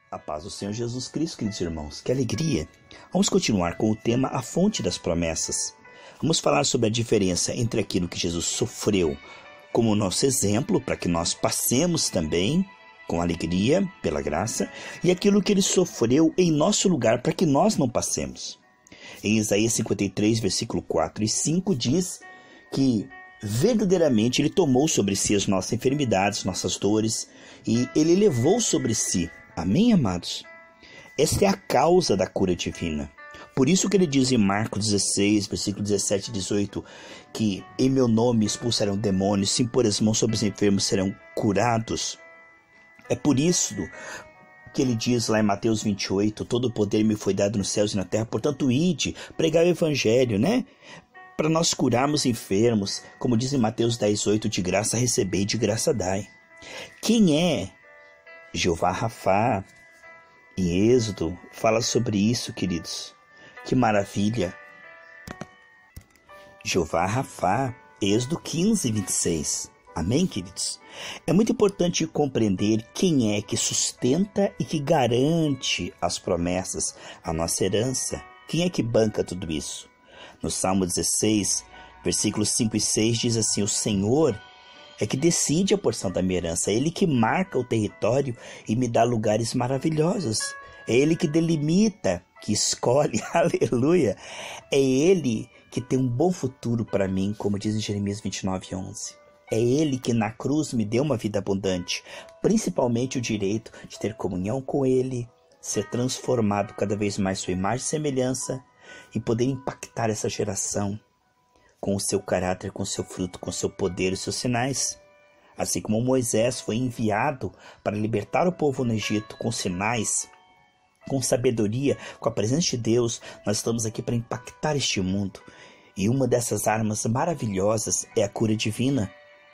A paz do Senhor Jesus Cristo, queridos irmãos, que alegria! Vamos continuar com o tema A Fonte das Promessas. Vamos falar sobre a diferença entre aquilo que Jesus sofreu como nosso exemplo, para que nós passemos também com alegria, pela graça, e aquilo que ele sofreu em nosso lugar, para que nós não passemos. Em Isaías 53, versículo 4 e 5, diz que verdadeiramente ele tomou sobre si as nossas enfermidades, nossas dores, e ele levou sobre si. Amém, amados? Esta é a causa da cura divina. Por isso que ele diz em Marcos 16, versículo 17 e 18, que em meu nome expulsarão demônios, se impor as mãos sobre os enfermos serão curados. É por isso que ele diz lá em Mateus 28, todo o poder me foi dado nos céus e na terra, portanto ide, pregar o evangelho, né? Para nós curarmos enfermos, como diz em Mateus 10:8, de graça recebei, de graça dai. Quem é Jeová Rafá? Em Êxodo fala sobre isso, queridos. Que maravilha! Jeová Rafá, Êxodo 15, 26. Amém, queridos? É muito importante compreender quem é que sustenta e que garante as promessas, a nossa herança. Quem é que banca tudo isso? No Salmo 16, versículos 5 e 6, diz assim: o Senhor é que decide a porção da minha herança, é Ele que marca o território e me dá lugares maravilhosos. É Ele que delimita, que escolhe, aleluia. É Ele que tem um bom futuro para mim, como diz em Jeremias 29:11. É Ele que na cruz me deu uma vida abundante, principalmente o direito de ter comunhão com Ele, ser transformado cada vez mais sua imagem e semelhança e poder impactar essa geração com o seu caráter, com o seu fruto, com o seu poder e os seus sinais. Assim como Moisés foi enviado para libertar o povo no Egito com sinais, com sabedoria, com a presença de Deus, nós estamos aqui para impactar este mundo. E uma dessas armas maravilhosas é a cura divina.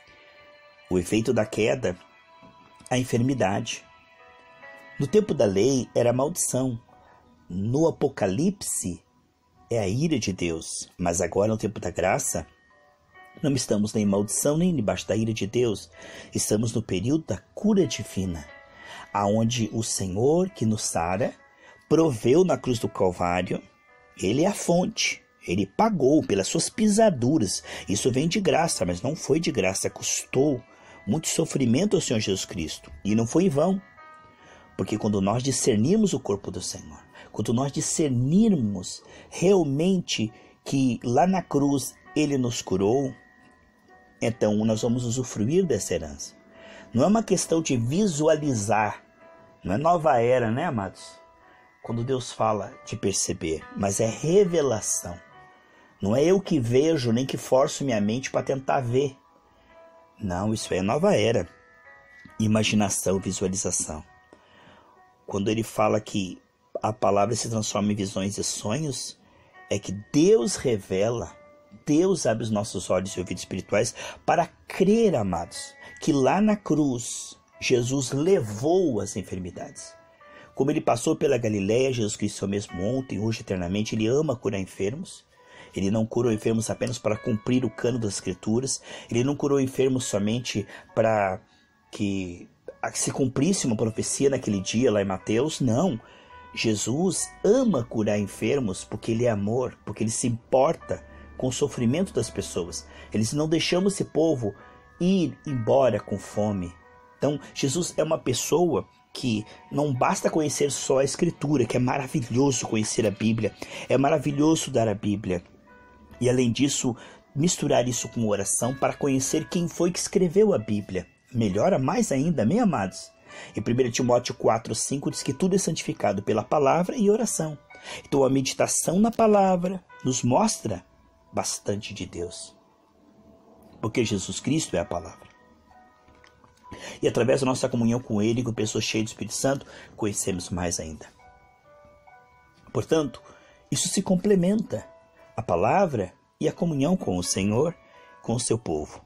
O efeito da queda, a enfermidade. No tempo da lei era a maldição. No Apocalipse é a ira de Deus. Mas agora, no tempo da graça, não estamos nem em maldição, nem debaixo da ira de Deus. Estamos no período da cura divina, aonde o Senhor que nos sara proveu na cruz do Calvário. Ele é a fonte. Ele pagou pelas suas pisaduras. Isso vem de graça, mas não foi de graça. Custou muito sofrimento ao Senhor Jesus Cristo. E não foi em vão. Porque quando nós discernirmos o corpo do Senhor, quando nós discernirmos realmente que lá na cruz Ele nos curou, então nós vamos usufruir dessa herança. Não é uma questão de visualizar. Não é nova era, né, amados? Quando Deus fala de perceber, mas é revelação. Não é eu que vejo, nem que forço minha mente para tentar ver. Não, isso é nova era. Imaginação, visualização. Quando ele fala que a palavra se transforma em visões e sonhos, é que Deus revela, Deus abre os nossos olhos e ouvidos espirituais para crer, amados, que lá na cruz Jesus levou as enfermidades. Como ele passou pela Galileia, Jesus Cristo é o mesmo ontem, hoje, eternamente. Ele ama curar enfermos. Ele não curou enfermos apenas para cumprir o cano das Escrituras. Ele não curou enfermos somente para que se cumprisse uma profecia naquele dia lá em Mateus. Não. Jesus ama curar enfermos porque Ele é amor, porque Ele se importa com o sofrimento das pessoas. Ele diz: não deixamos esse povo ir embora com fome. Então, Jesus é uma pessoa que não basta conhecer só a Escritura, que é maravilhoso conhecer a Bíblia, é maravilhoso estudar a Bíblia. E além disso, misturar isso com oração para conhecer quem foi que escreveu a Bíblia. Melhora mais ainda, amém, amados? Em 1 Timóteo 4:5 diz que tudo é santificado pela palavra e oração. Então a meditação na palavra nos mostra bastante de Deus. Porque Jesus Cristo é a palavra. E através da nossa comunhão com Ele, com pessoas cheias do Espírito Santo, conhecemos mais ainda. Portanto, isso se complementa. A palavra e a comunhão com o Senhor, com o seu povo.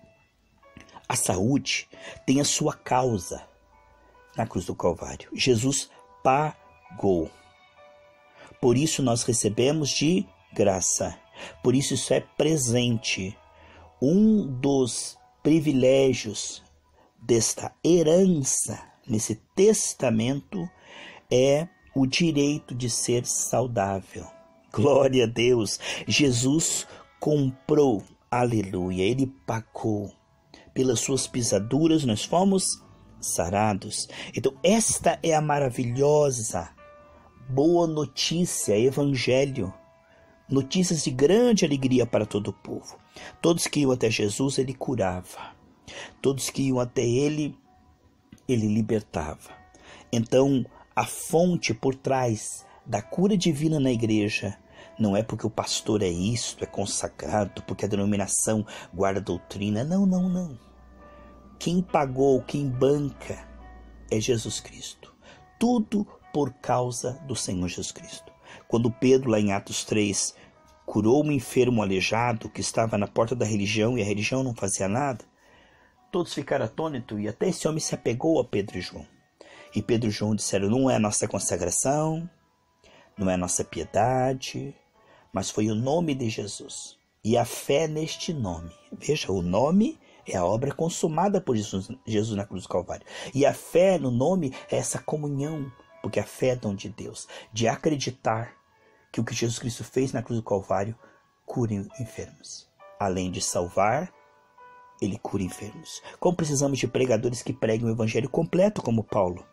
A saúde tem a sua causa na cruz do Calvário. Jesus pagou. Por isso nós recebemos de graça. Por isso isso é presente. Um dos privilégios desta herança nesse testamento é o direito de ser saudável. Glória a Deus! Jesus comprou, aleluia, Ele pagou. Pelas suas pisaduras nós fomos sarados. Então esta é a maravilhosa, boa notícia, evangelho. Notícias de grande alegria para todo o povo. Todos que iam até Jesus, Ele curava. Todos que iam até Ele, Ele libertava. Então, a fonte por trás da cura divina na igreja não é porque o pastor é isto, é consagrado, porque a denominação guarda a doutrina. Não, não, não. Quem pagou, quem banca é Jesus Cristo. Tudo por causa do Senhor Jesus Cristo. Quando Pedro, lá em Atos 3, curou um enfermo aleijado que estava na porta da religião e a religião não fazia nada, todos ficaram atônitos e até esse homem se apegou a Pedro e João. E Pedro e João disseram, não é a nossa consagração, não é a nossa piedade, mas foi o nome de Jesus. E a fé neste nome. Veja, o nome é a obra consumada por Jesus na cruz do Calvário. E a fé no nome é essa comunhão, porque a fé é dom de Deus, de acreditar que o que Jesus Cristo fez na cruz do Calvário cura enfermos. Além de salvar, Ele cura enfermos. Como precisamos de pregadores que preguem o evangelho completo, como Paulo.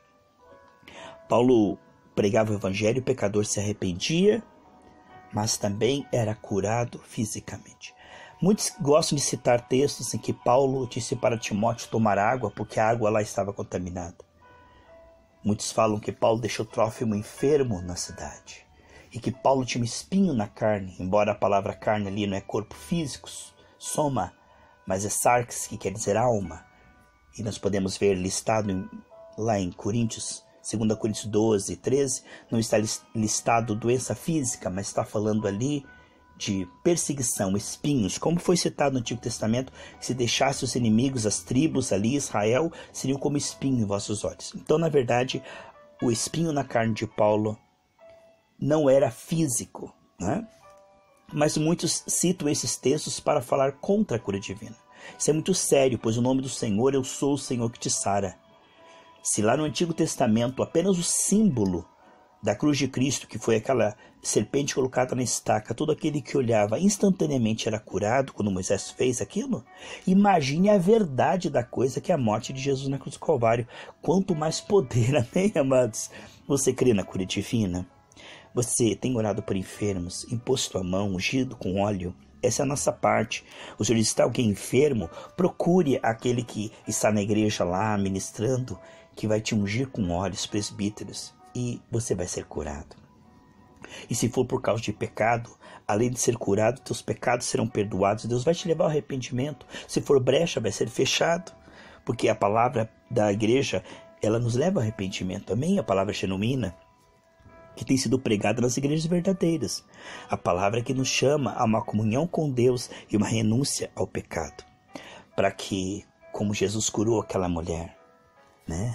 Paulo pregava o evangelho, o pecador se arrependia, mas também era curado fisicamente. Muitos gostam de citar textos em que Paulo disse para Timóteo tomar água, porque a água lá estava contaminada. Muitos falam que Paulo deixou Trófimo enfermo na cidade, e que Paulo tinha um espinho na carne, embora a palavra carne ali não é corpo físico, soma, mas é sarx, que quer dizer alma. E nós podemos ver listado lá em Coríntios, 2 Coríntios 12, 13, não está listado doença física, mas está falando ali de perseguição, espinhos, como foi citado no Antigo Testamento, que se deixasse os inimigos, as tribos ali, Israel, seriam como espinho em vossos olhos. Então, na verdade, o espinho na carne de Paulo não era físico, né? Mas muitos citam esses textos para falar contra a cura divina. Isso é muito sério, pois o nome do Senhor, eu sou o Senhor que te sara. Se lá no Antigo Testamento apenas o símbolo da cruz de Cristo, que foi aquela serpente colocada na estaca, todo aquele que olhava instantaneamente era curado quando Moisés fez aquilo, imagine a verdade da coisa que é a morte de Jesus na cruz do Calvário. Quanto mais poder, amém, amados? Você crê na cura divina? Você tem orado por enfermos, imposto a mão, ungido com óleo? Essa é a nossa parte. O Senhor diz, está alguém enfermo? Procure aquele que está na igreja lá, ministrando, que vai te ungir com óleos, presbíteros, e você vai ser curado. E se for por causa de pecado, além de ser curado, teus pecados serão perdoados. Deus vai te levar ao arrependimento. Se for brecha, vai ser fechado, porque a palavra da igreja, ela nos leva ao arrependimento. Amém? A palavra genuína, que tem sido pregada nas igrejas verdadeiras. A palavra que nos chama a uma comunhão com Deus e uma renúncia ao pecado. Para que, como Jesus curou aquela mulher, né?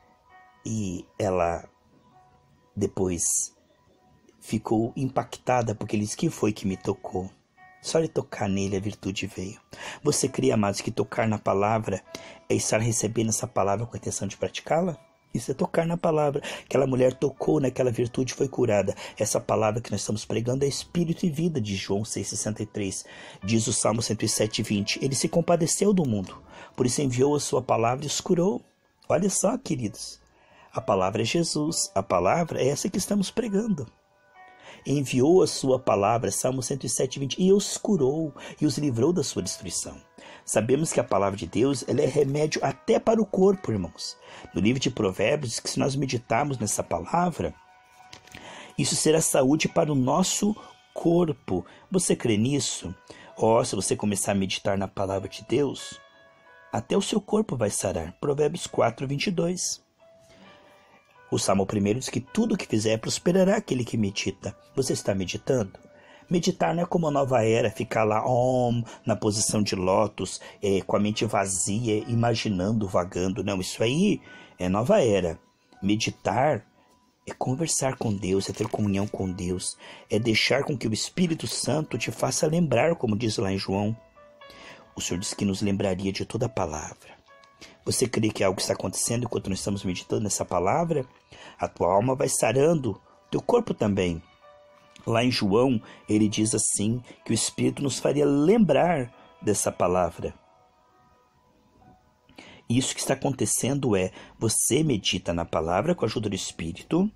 E ela depois ficou impactada, porque ele disse, quem foi que me tocou? Só de tocar nele a virtude veio. Você crê, amados, que tocar na palavra é estar recebendo essa palavra com a intenção de praticá-la? Isso é tocar na palavra. Aquela mulher tocou naquela virtude e foi curada. Essa palavra que nós estamos pregando é espírito e vida, de João 6,63. Diz o Salmo 107,20. Ele se compadeceu do mundo, por isso enviou a sua palavra e os curou. Olha só, queridos. A palavra é Jesus. A palavra é essa que estamos pregando. Enviou a sua palavra, Salmo 107,20, e os curou e os livrou da sua destruição. Sabemos que a palavra de Deus, ela é remédio até para o corpo, irmãos. No livro de Provérbios diz que se nós meditarmos nessa palavra, isso será saúde para o nosso corpo. Você crê nisso? Se você começar a meditar na palavra de Deus, até o seu corpo vai sarar. Provérbios 4:22. O Salmo 1 diz que tudo que fizer prosperará aquele que medita. Você está meditando? Meditar não é como a nova era, ficar lá na posição de lótus, com a mente vazia, imaginando, vagando. Não, isso aí é nova era. Meditar é conversar com Deus, é ter comunhão com Deus, é deixar com que o Espírito Santo te faça lembrar, como diz lá em João. O Senhor disse que nos lembraria de toda a palavra. Você crê que algo está acontecendo enquanto nós estamos meditando nessa palavra? A tua alma vai sarando, teu corpo também. Lá em João, ele diz assim, que o Espírito nos faria lembrar dessa palavra. Isso que está acontecendo é, você medita na palavra com a ajuda do Espírito,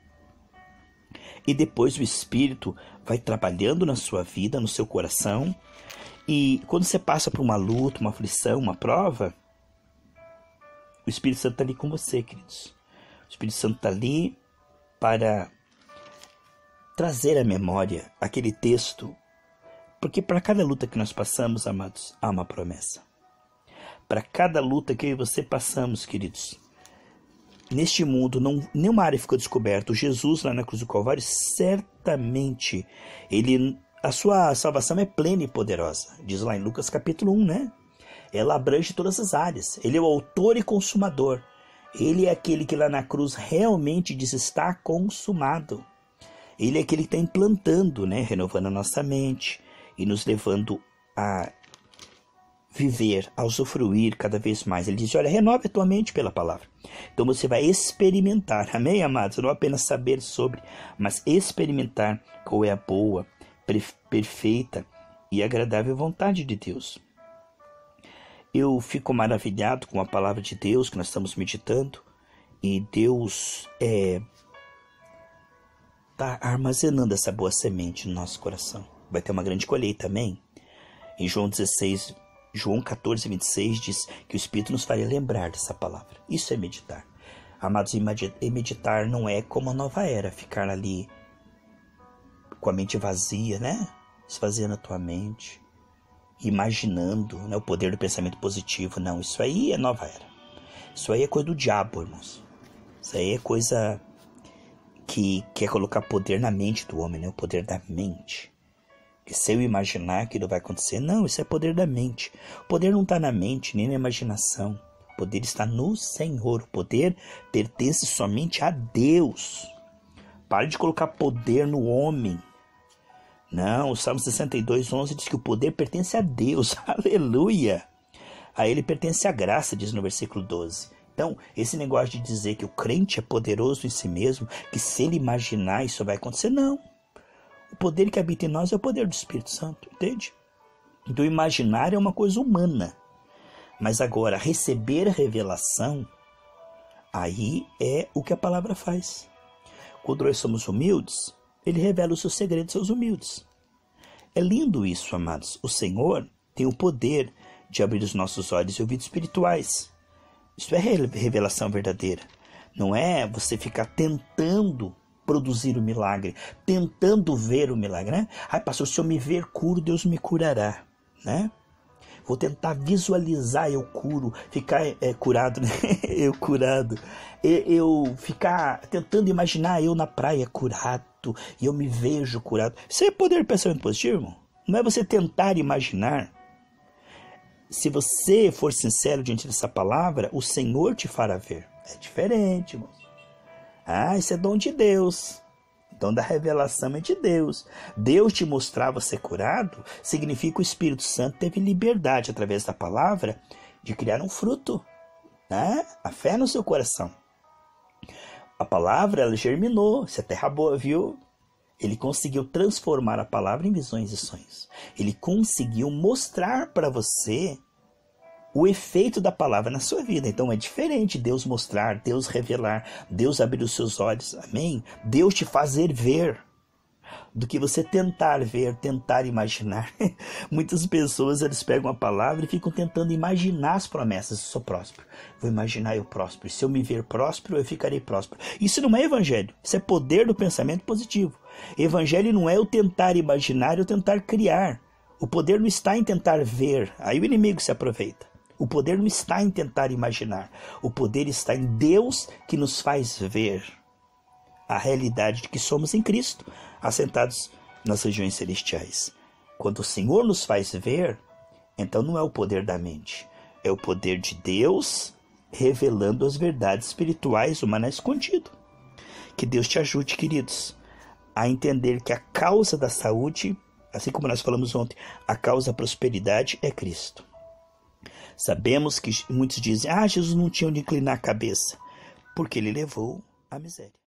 e depois o Espírito vai trabalhando na sua vida, no seu coração, e quando você passa por uma luta, uma aflição, uma prova, o Espírito Santo está ali com você, queridos. O Espírito Santo está ali para trazer à memória aquele texto, porque para cada luta que nós passamos, amados, há uma promessa. Para cada luta que eu e você passamos, queridos, neste mundo, nenhuma área ficou descoberta. Jesus lá na cruz do Calvário, certamente, a sua salvação é plena e poderosa. Diz lá em Lucas capítulo 1, né? Ela abrange todas as áreas. Ele é o autor e consumador. Ele é aquele que lá na cruz realmente diz, está consumado. Ele é aquele que está implantando, né? Renovando a nossa mente e nos levando a viver, a usufruir cada vez mais. Ele diz, olha, renove a tua mente pela palavra. Então você vai experimentar, amém, amados? Não apenas saber sobre, mas experimentar qual é a boa, perfeita e agradável vontade de Deus. Eu fico maravilhado com a palavra de Deus que nós estamos meditando, e Deus está armazenando essa boa semente no nosso coração. Vai ter uma grande colheita, amém? Em João 14, 26 diz que o Espírito nos faria lembrar dessa palavra. Isso é meditar. Amados, meditar não é como a nova era, ficar ali com a mente vazia, né? Esvaziando a tua mente, imaginando, né, o poder do pensamento positivo. Não, isso aí é nova era. Isso aí é coisa do diabo, irmãos. Isso aí é coisa que quer colocar poder na mente do homem, né? O poder da mente. Que se eu imaginar aquilo vai acontecer, não, isso é poder da mente. O poder não está na mente, nem na imaginação. O poder está no Senhor. O poder pertence somente a Deus. Pare de colocar poder no homem. Não, o Salmo 62, 11 diz que o poder pertence a Deus. Aleluia! A ele pertence a graça, diz no versículo 12. Então, esse negócio de dizer que o crente é poderoso em si mesmo, que se ele imaginar isso vai acontecer, não. O poder que habita em nós é o poder do Espírito Santo, entende? Então, imaginar é uma coisa humana. Mas agora, receber a revelação, aí é o que a palavra faz. Quando nós somos humildes, ele revela os seus segredos aos humildes. É lindo isso, amados. O Senhor tem o poder de abrir os nossos olhos e ouvidos espirituais. Isso é revelação verdadeira. Não é você ficar tentando produzir o milagre, tentando ver o milagre, né? Ai, pastor, se eu me ver curo, Deus me curará, né? Vou tentar visualizar eu curo, ficar curado, né? Eu curado. Eu ficar tentando imaginar eu na praia curado, e eu me vejo curado. Isso é poder do pensamento positivo, irmão? Não é você tentar imaginar. Se você for sincero diante dessa palavra, o Senhor te fará ver. É diferente, irmão. Ah, isso é dom de Deus. Dom da revelação é de Deus. Deus te mostrar você curado, significa que o Espírito Santo teve liberdade, através da palavra, de criar um fruto, né? A fé no seu coração. A palavra, ela germinou. Se a terra boa, viu? Ele conseguiu transformar a palavra em visões e sonhos. Ele conseguiu mostrar para você o efeito da palavra na sua vida. Então é diferente Deus mostrar, Deus revelar, Deus abrir os seus olhos, amém? Deus te fazer ver, do que você tentar ver, tentar imaginar. Muitas pessoas, eles pegam a palavra e ficam tentando imaginar as promessas. Eu sou próspero, vou imaginar eu próspero. Se eu me ver próspero, eu ficarei próspero. Isso não é evangelho, isso é poder do pensamento positivo. Evangelho não é eu tentar imaginar, eu tentar criar. O poder não está em tentar ver, aí o inimigo se aproveita. O poder não está em tentar imaginar. O poder está em Deus, que nos faz ver a realidade de que somos em Cristo, assentados nas regiões celestiais. Quando o Senhor nos faz ver, então não é o poder da mente, é o poder de Deus revelando as verdades espirituais humanas escondidas. Que Deus te ajude, queridos, a entender que a causa da saúde, assim como nós falamos ontem, a causa da prosperidade é Cristo. Sabemos que muitos dizem, Jesus não tinha onde inclinar a cabeça, porque ele levou a miséria.